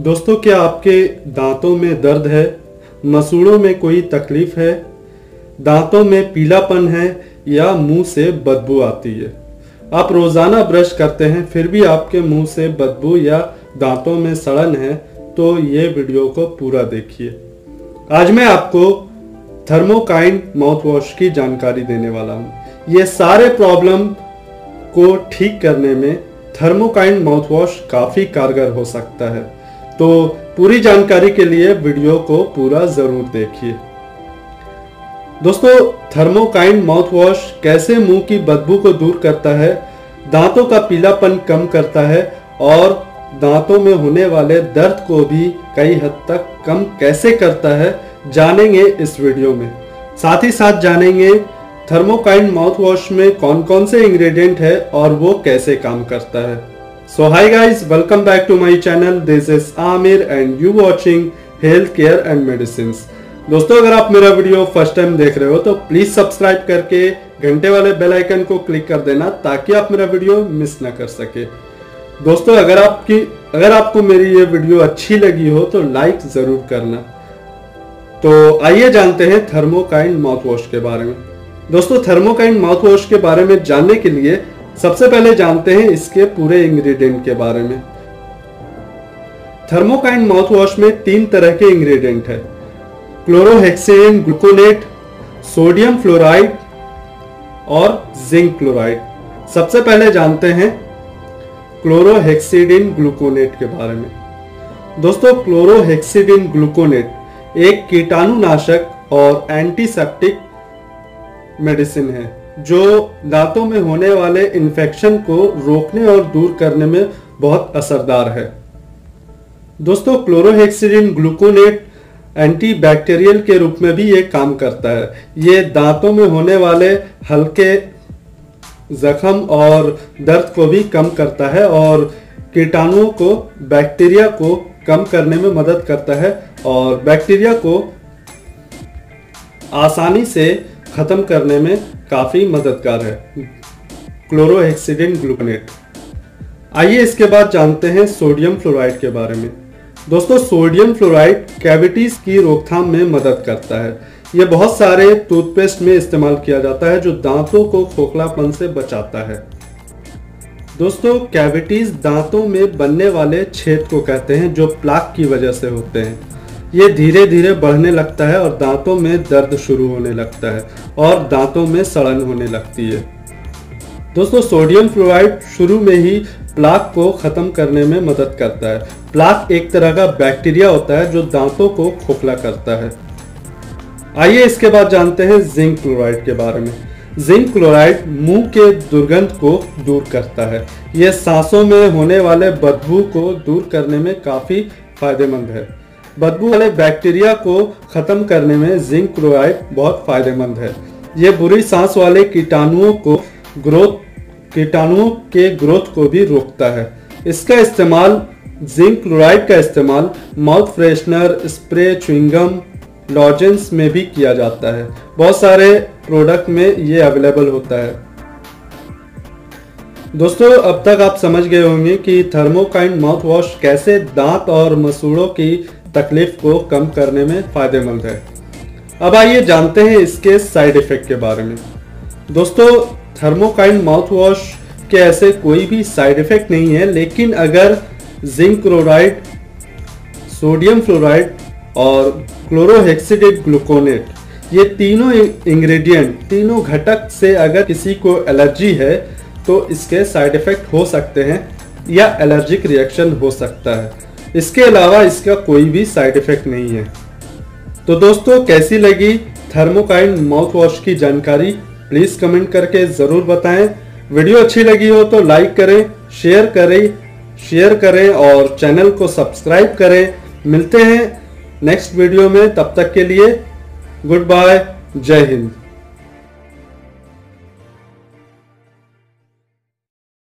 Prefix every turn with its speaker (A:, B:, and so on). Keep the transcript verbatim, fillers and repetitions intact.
A: दोस्तों, क्या आपके दांतों में दर्द है, मसूड़ों में कोई तकलीफ है, दांतों में पीलापन है या मुंह से बदबू आती है? आप रोजाना ब्रश करते हैं फिर भी आपके मुंह से बदबू या दांतों में सड़न है, तो ये वीडियो को पूरा देखिए। आज मैं आपको थर्मोकाइन माउथ वॉश की जानकारी देने वाला हूँ। ये सारे प्रॉब्लम को ठीक करने में थर्मोकाइन माउथ वॉश काफी कारगर हो सकता है। तो पूरी जानकारी के लिए वीडियो को पूरा जरूर देखिए। दोस्तों, थर्मोकाइन माउथ वॉश कैसे मुंह की बदबू को दूर करता है, दांतों का पीलापन कम करता है और दांतों में होने वाले दर्द को भी कई हद तक कम कैसे करता है, जानेंगे इस वीडियो में। साथ ही साथ जानेंगे थर्मोकाइन माउथ वॉश में कौन कौन से इंग्रेडिएंट है और वो कैसे काम करता है। So hi guys, welcome back to my channel. This is Aamir and you watching health care and medicine. दोस्तों, अगर आप मेरा वीडियो फर्स्ट टाइम देख रहे हो तो प्लीज सब्सक्राइब करके घंटे वाले बेल आइकन को क्लिक कर देना ताकि आप मेरा वीडियो मिस ना कर सके। दोस्तों, अगर आपकी अगर आपको मेरी ये वीडियो अच्छी लगी हो तो लाइक जरूर करना। तो आइए जानते हैं थर्मोकाइन माउथ वॉश के बारे में। दोस्तों, थर्मोकाइन माउथ वॉश के बारे में जानने के लिए सबसे पहले जानते हैं इसके पूरे इंग्रेडिएंट के बारे में। थर्मोकाइन माउथ वॉश में तीन तरह के इंग्रेडिएंट है: क्लोरोहेक्सिडिन ग्लूकोनेट, सोडियम फ्लोराइड और जिंक क्लोराइड। सबसे पहले जानते हैं क्लोरोहेक्सिडिन ग्लूकोनेट के बारे में। दोस्तों, क्लोरोहेक्सिडिन ग्लूकोनेट एक कीटाणुनाशक और एंटीसेप्टिक मेडिसिन है जो दांतों में होने वाले इन्फेक्शन को रोकने और दूर करने में बहुत असरदार है। दोस्तों, क्लोरोहेक्सिडिन ग्लूकोनेट एंटीबैक्टीरियल के रूप में भी ये काम करता है। ये दांतों में होने वाले हल्के जख्म और दर्द को भी कम करता है और कीटाणुओं को, बैक्टीरिया को कम करने में मदद करता है और बैक्टीरिया को आसानी से खत्म करने में काफी मददगार है क्लोरोहेक्सिडिन ग्लूकोनेट। आइए इसके बाद जानते हैं सोडियम फ्लोराइड के बारे में। दोस्तों, सोडियम फ्लोराइड कैविटीज की रोकथाम में मदद करता है। यह बहुत सारे टूथपेस्ट में इस्तेमाल किया जाता है जो दांतों को खोखलापन से बचाता है। दोस्तों, कैविटीज दांतों में बनने वाले छेद को कहते हैं जो प्लाक की वजह से होते हैं। ये धीरे धीरे बढ़ने लगता है और दांतों में दर्द शुरू होने लगता है और दांतों में सड़न होने लगती है। दोस्तों, सोडियम फ्लोराइड शुरू में ही प्लाक को खत्म करने में मदद करता है। प्लाक एक तरह का बैक्टीरिया होता है जो दांतों को खोखला करता है। आइए इसके बाद जानते हैं जिंक क्लोराइड के बारे में। जिंक क्लोराइड मुंह के दुर्गंध को दूर करता है। यह सांसों में होने वाले बदबू को दूर करने में काफी फायदेमंद है। बदबू वाले बैक्टीरिया को खत्म करने में जिंक क्लोराइड बहुत फायदेमंद है। यह बुरी सांस वाले कीटाणुओं को ग्रोथ कीटाणुओं के ग्रोथ को भी रोकता है। इसका इस्तेमाल जिंक क्लोराइड का इस्तेमाल mouth freshener, spray, chewing gum, lozenges में भी किया जाता है। बहुत सारे प्रोडक्ट में ये अवेलेबल होता है। दोस्तों, अब तक आप समझ गए होंगे कि थर्मोकाइन माउथ वॉश कैसे दांत और मसूड़ों की तकलीफ को कम करने में फायदेमंद है। अब आइए जानते हैं इसके साइड इफेक्ट के बारे में। दोस्तों, थर्मोकाइन माउथ वॉश के ऐसे कोई भी साइड इफेक्ट नहीं है, लेकिन अगर जिंक क्लोराइड, सोडियम फ्लोराइड और क्लोरोहेक्सिडिन ग्लूकोनेट ये तीनों इंग्रेडिएंट, तीनों घटक से अगर किसी को एलर्जी है तो इसके साइड इफेक्ट हो सकते हैं या एलर्जिक रिएक्शन हो सकता है। इसके अलावा इसका कोई भी साइड इफेक्ट नहीं है। तो दोस्तों, कैसी लगी थर्मोकाइन माउथ वॉश की जानकारी, प्लीज कमेंट करके जरूर बताएं। वीडियो अच्छी लगी हो तो लाइक करें, शेयर करें शेयर करें और चैनल को सब्सक्राइब करें। मिलते हैं नेक्स्ट वीडियो में, तब तक के लिए गुड बाय, जय हिंद।